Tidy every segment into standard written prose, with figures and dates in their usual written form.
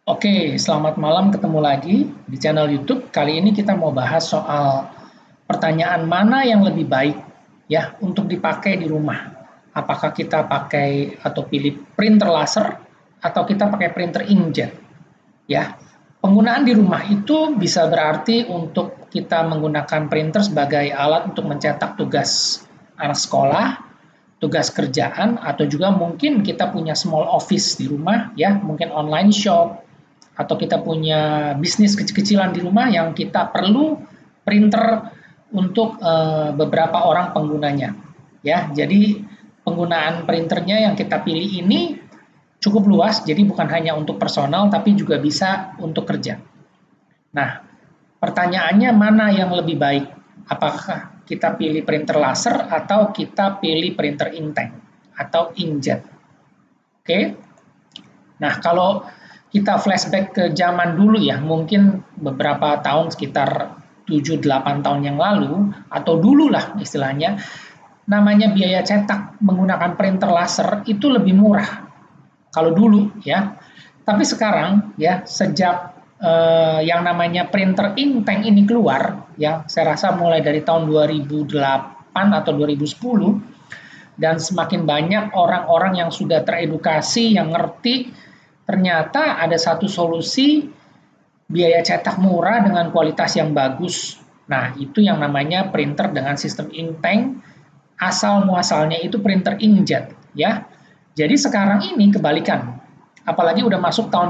Oke, selamat malam, ketemu lagi di channel YouTube. Kali ini kita mau bahas soal pertanyaan mana yang lebih baik ya untuk dipakai di rumah. Apakah kita pakai atau pilih printer laser atau kita pakai printer inkjet ya. Penggunaan di rumah itu bisa berarti untuk kita menggunakan printer sebagai alat untuk mencetak tugas anak sekolah, tugas kerjaan, atau juga mungkin kita punya small office di rumah ya, mungkin online shop, atau kita punya bisnis kecil-kecilan di rumah yang kita perlu printer untuk beberapa orang penggunanya. Ya, jadi penggunaan printernya yang kita pilih ini cukup luas, jadi bukan hanya untuk personal tapi juga bisa untuk kerja. Nah, pertanyaannya mana yang lebih baik? Apakah kita pilih printer laser atau kita pilih printer inktank atau inkjet? Oke. Nah, kalau kita flashback ke zaman dulu ya, mungkin beberapa tahun sekitar 7-8 tahun yang lalu, atau dulu lah istilahnya, namanya biaya cetak menggunakan printer laser itu lebih murah. Kalau dulu ya. Tapi sekarang ya, sejak yang namanya printer inktank ini keluar, ya saya rasa mulai dari tahun 2008 atau 2010, dan semakin banyak orang-orang yang sudah teredukasi, yang ngerti, ternyata ada satu solusi biaya cetak murah dengan kualitas yang bagus. Nah, itu yang namanya printer dengan sistem inktank, asal muasalnya itu printer inkjet ya. Jadi sekarang ini kebalikan. Apalagi udah masuk tahun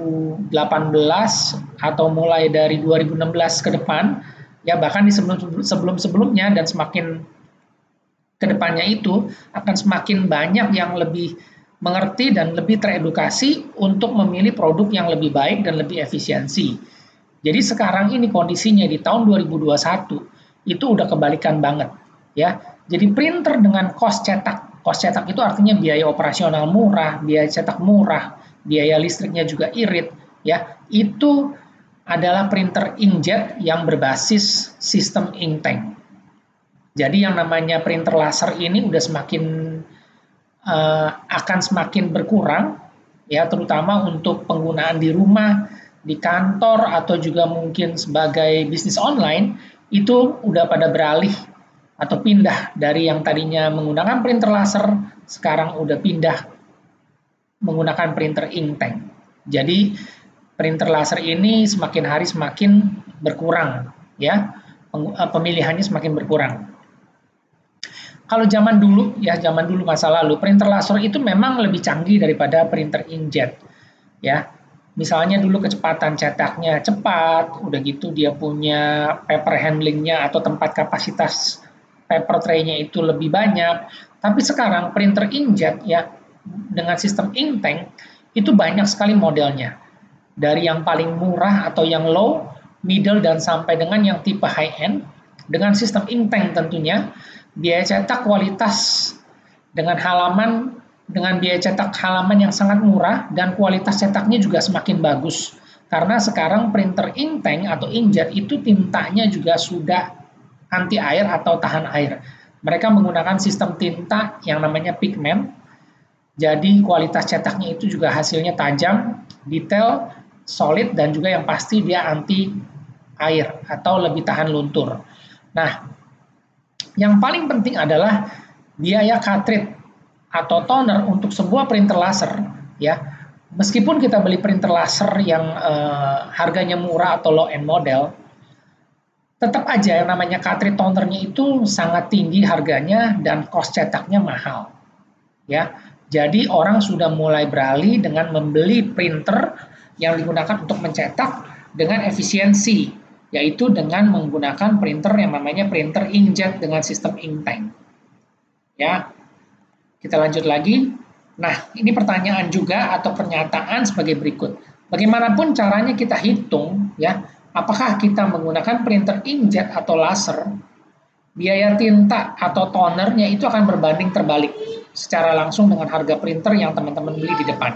2018 atau mulai dari 2016 ke depan, ya bahkan di sebelum-sebelumnya dan semakin kedepannya itu akan semakin banyak yang lebih mengerti dan lebih teredukasi untuk memilih produk yang lebih baik dan lebih efisiensi. Jadi sekarang ini kondisinya di tahun 2021 itu udah kebalikan banget ya. Jadi printer dengan cost cetak itu artinya biaya operasional murah, biaya cetak murah, biaya listriknya juga irit ya. Itu adalah printer inkjet yang berbasis sistem inktank. Jadi yang namanya printer laser ini udah akan semakin berkurang ya, terutama untuk penggunaan di rumah, di kantor, atau juga mungkin sebagai bisnis online itu udah pada beralih atau pindah dari yang tadinya menggunakan printer laser, sekarang udah pindah menggunakan printer inktank. Jadi printer laser ini semakin hari semakin berkurang ya, pemilihannya semakin berkurang. Kalau zaman dulu ya, zaman dulu masa lalu, printer laser itu memang lebih canggih daripada printer inkjet ya. Misalnya dulu kecepatan cetaknya cepat, udah gitu dia punya paper handlingnya atau tempat kapasitas paper tray-nya itu lebih banyak. Tapi sekarang printer inkjet ya dengan sistem inktank itu banyak sekali modelnya. Dari yang paling murah atau yang low, middle, dan sampai dengan yang tipe high end dengan sistem inktank tentunya. Biaya cetak kualitas dengan biaya cetak halaman yang sangat murah dan kualitas cetaknya juga semakin bagus. Karena sekarang printer inktank atau inkjet itu tintanya juga sudah anti air atau tahan air. Mereka menggunakan sistem tinta yang namanya pigment. Jadi kualitas cetaknya itu juga hasilnya tajam, detail, solid, dan juga yang pasti dia anti air atau lebih tahan luntur. Nah, yang paling penting adalah biaya cartridge atau toner untuk sebuah printer laser ya. Meskipun kita beli printer laser yang harganya murah atau low end model, tetap aja yang namanya cartridge tonernya itu sangat tinggi harganya dan cost cetaknya mahal. Ya. Jadi orang sudah mulai beralih dengan membeli printer yang digunakan untuk mencetak dengan efisiensi, yaitu dengan menggunakan printer yang namanya printer inkjet dengan sistem inktank. Ya, kita lanjut lagi. Nah, ini pertanyaan juga atau pernyataan sebagai berikut. Bagaimanapun caranya kita hitung, ya, apakah kita menggunakan printer inkjet atau laser, biaya tinta atau tonernya itu akan berbanding terbalik secara langsung dengan harga printer yang teman-teman beli di depan.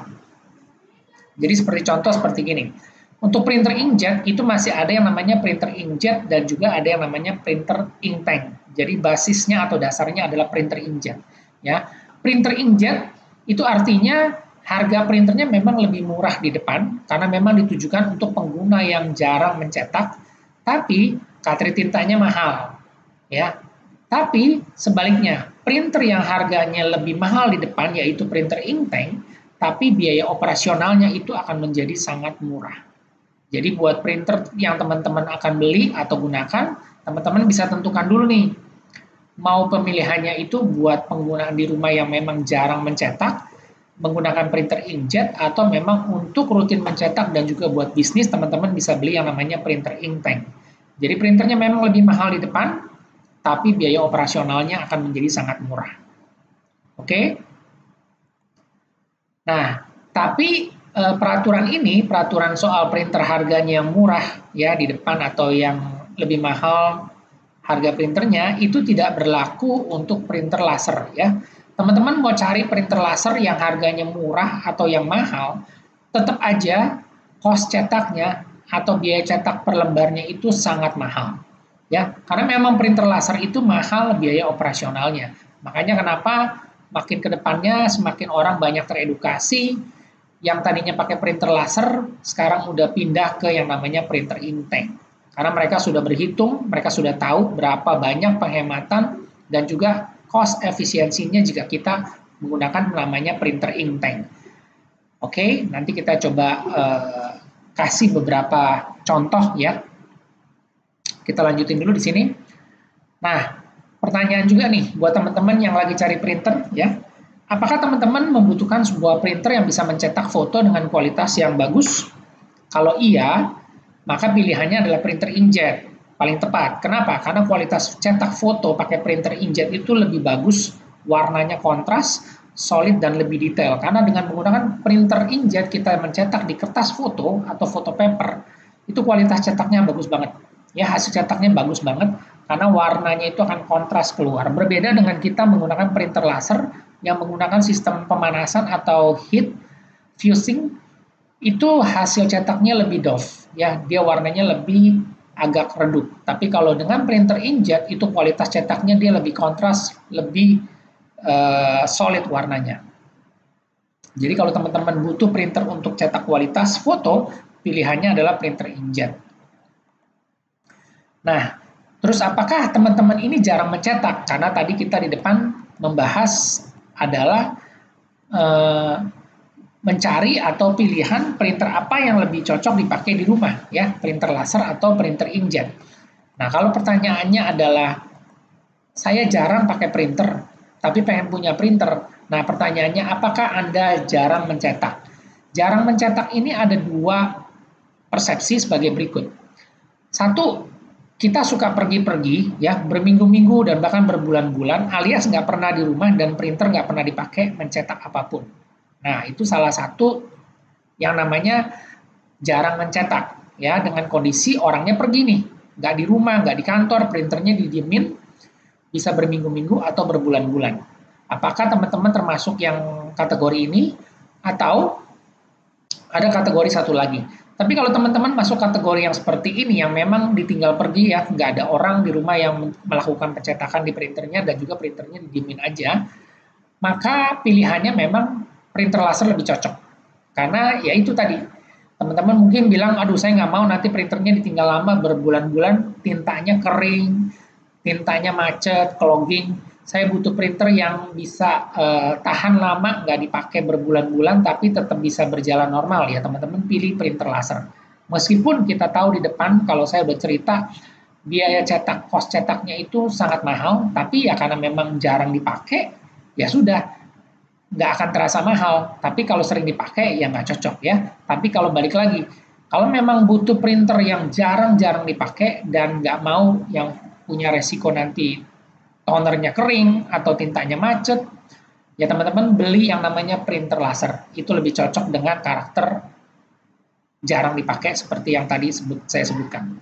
Jadi seperti contoh seperti gini. Untuk printer inkjet itu masih ada yang namanya printer inkjet dan juga ada yang namanya printer inktank. Jadi basisnya atau dasarnya adalah printer inkjet. Ya, printer inkjet itu artinya harga printernya memang lebih murah di depan karena memang ditujukan untuk pengguna yang jarang mencetak, tapi cartridge tintanya mahal, ya. Tapi sebaliknya, printer yang harganya lebih mahal di depan yaitu printer inktank, tapi biaya operasionalnya itu akan menjadi sangat murah. Jadi buat printer yang teman-teman akan beli atau gunakan, teman-teman bisa tentukan dulu nih, mau pemilihannya itu buat penggunaan di rumah yang memang jarang mencetak, menggunakan printer inkjet, atau memang untuk rutin mencetak dan juga buat bisnis, teman-teman bisa beli yang namanya printer inktank. Jadi printernya memang lebih mahal di depan, tapi biaya operasionalnya akan menjadi sangat murah. Oke? Nah, tapi peraturan ini, peraturan soal printer harganya yang murah ya di depan atau yang lebih mahal harga printernya itu tidak berlaku untuk printer laser ya. Teman-teman mau cari printer laser yang harganya murah atau yang mahal, tetap aja cost cetaknya atau biaya cetak per lembarnya itu sangat mahal. Ya, karena memang printer laser itu mahal biaya operasionalnya. Makanya kenapa makin ke depannya semakin orang banyak teredukasi, yang tadinya pakai printer laser sekarang udah pindah ke yang namanya printer inktank. Karena mereka sudah berhitung, mereka sudah tahu berapa banyak penghematan dan juga cost efisiensinya jika kita menggunakan namanya printer inktank. Oke, nanti kita coba kasih beberapa contoh ya. Kita lanjutin dulu di sini. Nah, pertanyaan juga nih buat teman-teman yang lagi cari printer ya. Apakah teman-teman membutuhkan sebuah printer yang bisa mencetak foto dengan kualitas yang bagus? Kalau iya, maka pilihannya adalah printer inkjet, paling tepat. Kenapa? Karena kualitas cetak foto pakai printer inkjet itu lebih bagus, warnanya kontras, solid, dan lebih detail. Karena dengan menggunakan printer inkjet kita mencetak di kertas foto atau foto paper, itu kualitas cetaknya bagus banget. Ya, hasil cetaknya bagus banget, karena warnanya itu akan kontras keluar. Berbeda dengan kita menggunakan printer laser yang menggunakan sistem pemanasan atau heat fusing, itu hasil cetaknya lebih doff, ya dia warnanya lebih agak redup. Tapi kalau dengan printer inkjet itu kualitas cetaknya dia lebih kontras, lebih solid warnanya. Jadi kalau teman-teman butuh printer untuk cetak kualitas foto, pilihannya adalah printer inkjet. Nah, terus apakah teman-teman ini jarang mencetak? Karena tadi kita di depan membahas adalah mencari atau pilihan printer apa yang lebih cocok dipakai di rumah, ya, printer laser atau printer inkjet. Nah, kalau pertanyaannya adalah, saya jarang pakai printer, tapi pengen punya printer. Nah, pertanyaannya, apakah Anda jarang mencetak? Jarang mencetak ini ada dua persepsi sebagai berikut. Satu, kita suka pergi-pergi, ya, berminggu-minggu dan bahkan berbulan-bulan, alias nggak pernah di rumah dan printer nggak pernah dipakai mencetak apapun. Nah, itu salah satu yang namanya jarang mencetak, ya, dengan kondisi orangnya pergi nih, nggak di rumah, nggak di kantor, printernya didiemin, bisa berminggu-minggu atau berbulan-bulan. Apakah teman-teman termasuk yang kategori ini, atau ada kategori satu lagi? Tapi kalau teman-teman masuk kategori yang seperti ini, yang memang ditinggal pergi ya, nggak ada orang di rumah yang melakukan pencetakan di printernya dan juga printernya didiemin aja, maka pilihannya memang printer laser lebih cocok. Karena ya itu tadi, teman-teman mungkin bilang, aduh saya nggak mau nanti printernya ditinggal lama berbulan-bulan, tintanya kering, tintanya macet, clogging. Saya butuh printer yang bisa tahan lama, nggak dipakai berbulan-bulan, tapi tetap bisa berjalan normal ya teman-teman, pilih printer laser. Meskipun kita tahu di depan, kalau saya udah cerita, biaya cetak, cost cetaknya itu sangat mahal, tapi ya karena memang jarang dipakai, ya sudah, nggak akan terasa mahal, tapi kalau sering dipakai ya nggak cocok ya. Tapi kalau balik lagi, kalau memang butuh printer yang jarang-jarang dipakai dan nggak mau yang punya resiko nanti tonernya kering atau tintanya macet, ya teman-teman beli yang namanya printer laser. Itu lebih cocok dengan karakter jarang dipakai seperti yang tadi saya sebutkan.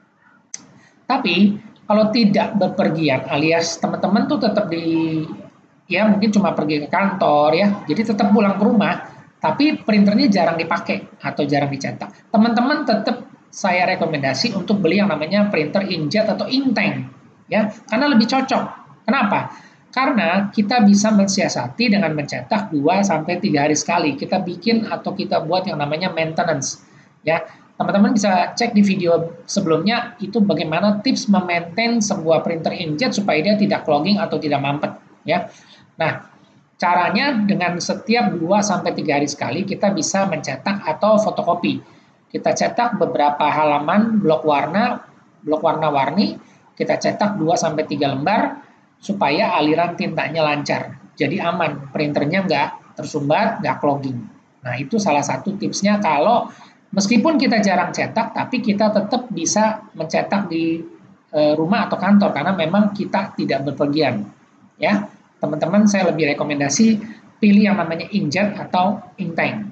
Tapi kalau tidak berpergian alias teman-teman tuh tetap di, ya mungkin cuma pergi ke kantor ya, jadi tetap pulang ke rumah, tapi printernya jarang dipakai atau jarang dicetak. Teman-teman tetap saya rekomendasi untuk beli yang namanya printer inkjet atau inktank, ya, karena lebih cocok. Kenapa? Karena kita bisa mensiasati dengan mencetak 2-3 hari sekali. Kita bikin atau kita buat yang namanya maintenance. Ya, teman-teman bisa cek di video sebelumnya itu bagaimana tips memaintain sebuah printer inkjet supaya dia tidak clogging atau tidak mampet. Ya, nah caranya dengan setiap 2-3 hari sekali kita bisa mencetak atau fotokopi. Kita cetak beberapa halaman blok warna-warni, kita cetak 2-3 lembar supaya aliran tintanya lancar. Jadi aman, printernya nggak tersumbat, nggak clogging. Nah, itu salah satu tipsnya kalau meskipun kita jarang cetak, tapi kita tetap bisa mencetak di rumah atau kantor karena memang kita tidak berpergian. Ya, teman-teman saya lebih rekomendasi pilih yang namanya inkjet atau ink tank.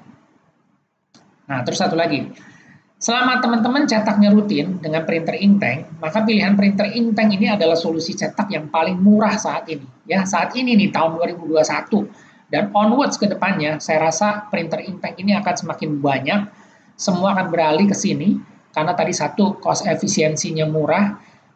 Nah, terus satu lagi. Selama teman-teman cetaknya rutin dengan printer ink tank, maka pilihan printer ink tank ini adalah solusi cetak yang paling murah saat ini. Ya, saat ini nih tahun 2021 dan onwards ke depannya, saya rasa printer ink tank ini akan semakin banyak. Semua akan beralih ke sini karena tadi satu cost efisiensinya murah,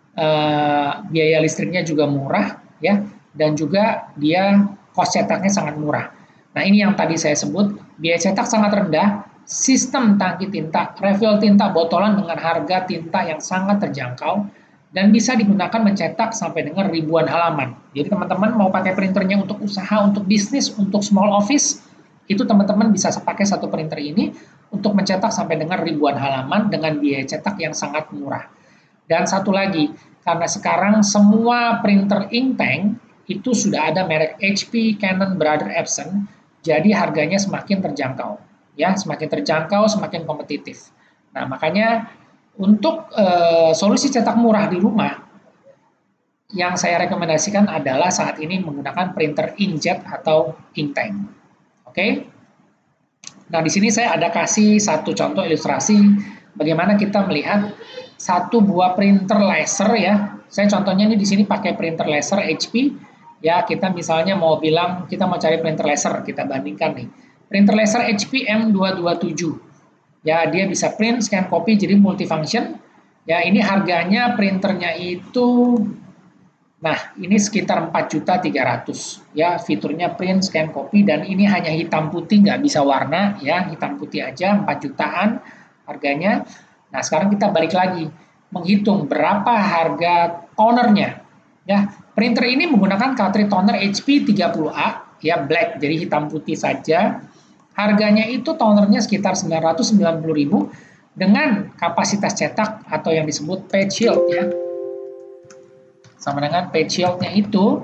biaya listriknya juga murah, ya, dan juga dia cost cetaknya sangat murah. Nah, ini yang tadi saya sebut, biaya cetak sangat rendah, sistem tangki tinta, refill tinta botolan dengan harga tinta yang sangat terjangkau, dan bisa digunakan mencetak sampai dengan ribuan halaman. Jadi teman-teman mau pakai printernya untuk usaha, untuk bisnis, untuk small office, itu teman-teman bisa pakai satu printer ini untuk mencetak sampai dengan ribuan halaman dengan biaya cetak yang sangat murah. Dan satu lagi, karena sekarang semua printer ink tank itu sudah ada merek HP, Canon, Brother, Epson, jadi harganya semakin terjangkau. Ya, semakin terjangkau, semakin kompetitif. Nah, makanya untuk solusi cetak murah di rumah, yang saya rekomendasikan adalah saat ini menggunakan printer inkjet atau ink tank. Oke? Nah, di sini saya ada kasih satu contoh ilustrasi bagaimana kita melihat satu buah printer laser ya. Saya contohnya ini di sini pakai printer laser HP. Ya, kita misalnya mau bilang kita mau cari printer laser, kita bandingkan nih. Printer laser HP M227. Ya, dia bisa print, scan, copy, jadi multifunction. Ya, ini harganya printernya itu, nah, ini sekitar 4.300.000. Ya, fiturnya print, scan, copy, dan ini hanya hitam putih, nggak bisa warna. Ya, hitam putih aja, 4 jutaan harganya. Nah, sekarang kita balik lagi, menghitung berapa harga tonernya. Ya, printer ini menggunakan cartridge toner HP 30A, ya black, jadi hitam putih saja. Harganya itu tonernya sekitar 990.000 dengan kapasitas cetak atau yang disebut page yield ya. Sama dengan page yield-nya itu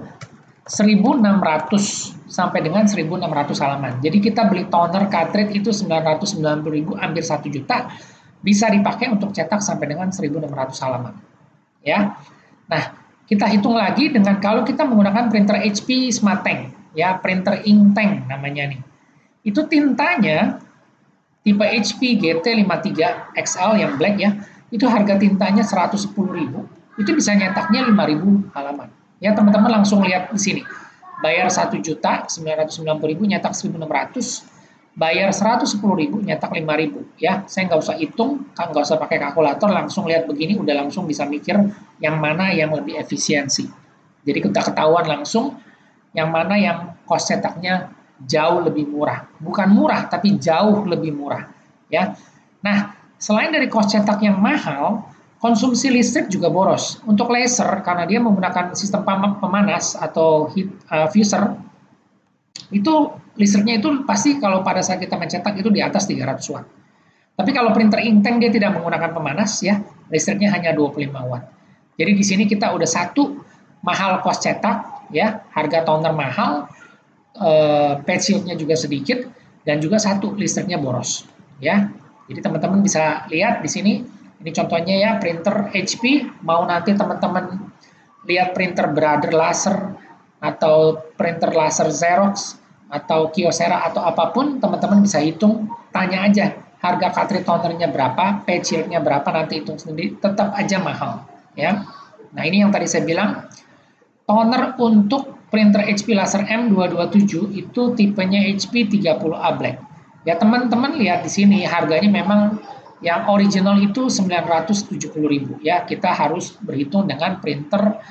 1.600 sampai dengan 1.600 halaman. Jadi kita beli toner cartridge itu 990.000, hampir 1 juta, bisa dipakai untuk cetak sampai dengan 1.600 halaman. Ya. Nah, kita hitung lagi dengan kalau kita menggunakan printer HP Smart Tank, ya, printer ink tank namanya nih. Itu tintanya tipe HP GT53 XL yang black ya, itu harga tintanya 110.000, itu bisa nyetaknya 5.000 halaman. Ya, teman-teman langsung lihat di sini. Bayar 1.990.000 nyetak 1.600, bayar 110.000 nyetak 5.000 ya. Saya nggak usah hitung, nggak usah pakai kalkulator, langsung lihat begini udah langsung bisa mikir yang mana yang lebih efisiensi. Jadi kita ketahuan langsung yang mana yang cost cetaknya jauh lebih murah. Bukan murah, tapi jauh lebih murah. Ya. Nah, selain dari cost cetak yang mahal, konsumsi listrik juga boros. Untuk laser, karena dia menggunakan sistem pemanas atau heat fuser, itu listriknya itu pasti kalau pada saat kita mencetak itu di atas 300 watt. Tapi kalau printer ink tank dia tidak menggunakan pemanas, ya listriknya hanya 25 watt. Jadi di sini kita udah satu, mahal cost cetak, ya harga toner mahal, page yield-nya juga sedikit, dan juga satu listriknya boros, ya. Jadi teman-teman bisa lihat di sini, ini contohnya ya printer HP. Mau nanti teman-teman lihat printer Brother laser atau printer laser Xerox atau Kyocera atau apapun, teman-teman bisa hitung, tanya aja harga cartridge tonernya berapa, page yield-nya berapa, nanti hitung sendiri, tetap aja mahal, ya. Nah ini yang tadi saya bilang, toner untuk printer HP Laser M227 itu tipenya HP 30A Black. Ya teman-teman lihat di sini harganya memang yang original itu 970.000 ya. Kita harus berhitung dengan printer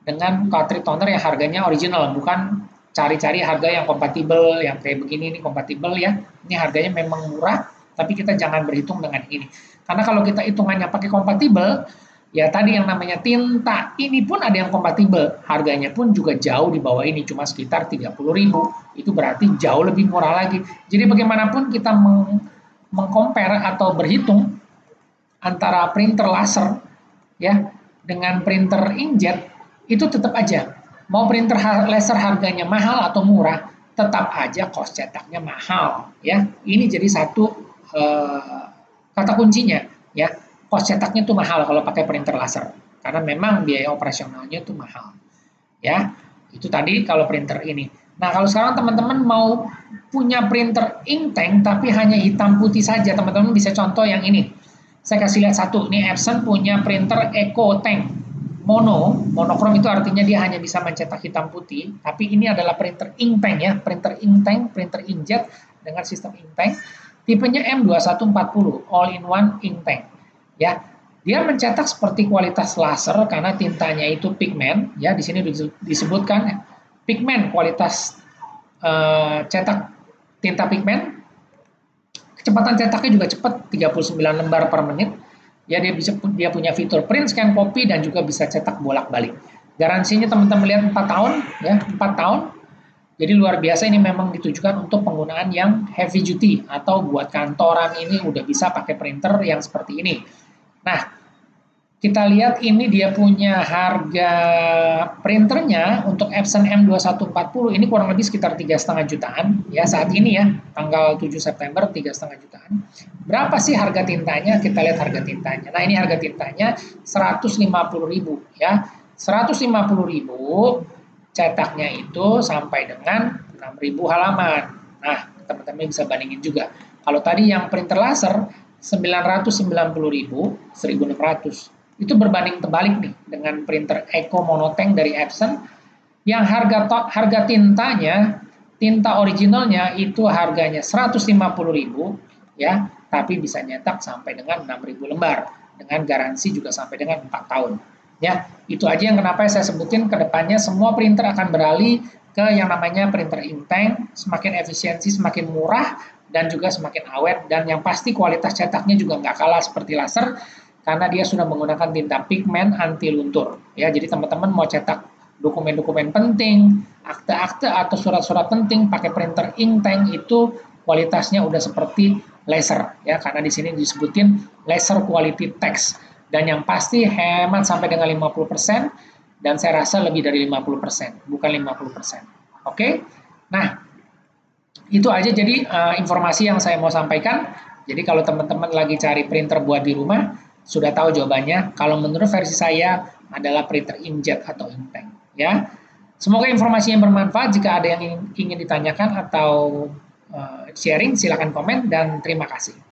dengan cartridge toner yang harganya original, bukan cari-cari harga yang kompatibel, yang kayak begini ini kompatibel ya. Ini harganya memang murah, tapi kita jangan berhitung dengan ini. Karena kalau kita hitungannya pakai kompatibel, ya tadi yang namanya tinta ini pun ada yang kompatibel, harganya pun juga jauh di bawah ini, cuma sekitar 30.000. Itu berarti jauh lebih murah lagi. Jadi bagaimanapun kita mengcompare atau berhitung antara printer laser ya dengan printer inkjet, itu tetap aja mau printer laser harganya mahal atau murah, tetap aja cost cetaknya mahal ya. Ini jadi satu kata kuncinya ya, cost cetaknya tuh mahal kalau pakai printer laser karena memang biaya operasionalnya tuh mahal ya. Itu tadi kalau printer ini. Nah, kalau sekarang teman-teman mau punya printer inktank tapi hanya hitam putih saja, teman-teman bisa contoh yang ini. Saya kasih lihat satu, ini Epson punya printer Eco Tank monokrom itu artinya dia hanya bisa mencetak hitam putih, tapi ini adalah printer inktank ya, printer inktank, printer inkjet dengan sistem inktank, tipenya M2140, all-in-one inktank ya. Dia mencetak seperti kualitas laser karena tintanya itu pigmen ya, di sini disebutkan pigmen kualitas cetak tinta pigmen. Kecepatan cetaknya juga cepat, 39 lembar per menit. Ya, dia punya fitur print, scan, copy, dan juga bisa cetak bolak-balik. Garansinya teman-teman lihat 4 tahun, ya 4 tahun. Jadi luar biasa, ini memang ditujukan untuk penggunaan yang heavy duty atau buat kantoran ini udah bisa pakai printer yang seperti ini. Nah, kita lihat ini dia punya harga printernya untuk Epson M2140 ini kurang lebih sekitar 3,5 jutaan ya saat ini ya, tanggal 7 September 3,5 jutaan. Berapa sih harga tintanya? Kita lihat harga tintanya. Nah, ini harga tintanya 150.000 ya. 150.000 cetaknya itu sampai dengan 6.000 halaman. Nah, teman-teman bisa bandingin juga. Kalau tadi yang printer laser 990.000, 1.600. Itu berbanding terbalik nih dengan printer Eco Monotank dari Epson yang harga tintanya, tinta originalnya itu harganya 150.000 ya, tapi bisa nyetak sampai dengan 6.000 lembar dengan garansi juga sampai dengan 4 tahun. Ya, itu aja yang kenapa saya sebutin ke depannya semua printer akan beralih ke yang namanya printer inktank, semakin efisiensi, semakin murah dan juga semakin awet, dan yang pasti kualitas cetaknya juga nggak kalah seperti laser karena dia sudah menggunakan tinta pigmen anti luntur ya. Jadi teman-teman mau cetak dokumen-dokumen penting, akte-akte atau surat-surat penting pakai printer inktank itu kualitasnya udah seperti laser ya, karena di sini disebutin laser quality text, dan yang pasti hemat sampai dengan 50%, dan saya rasa lebih dari 50%, bukan 50%. Oke? Nah, itu aja jadi informasi yang saya mau sampaikan. Jadi kalau teman-teman lagi cari printer buat di rumah, sudah tahu jawabannya. Kalau menurut versi saya adalah printer inkjet atau inktank ya. Semoga informasi yang bermanfaat. Jika ada yang ingin ditanyakan atau sharing, silakan komen, dan terima kasih.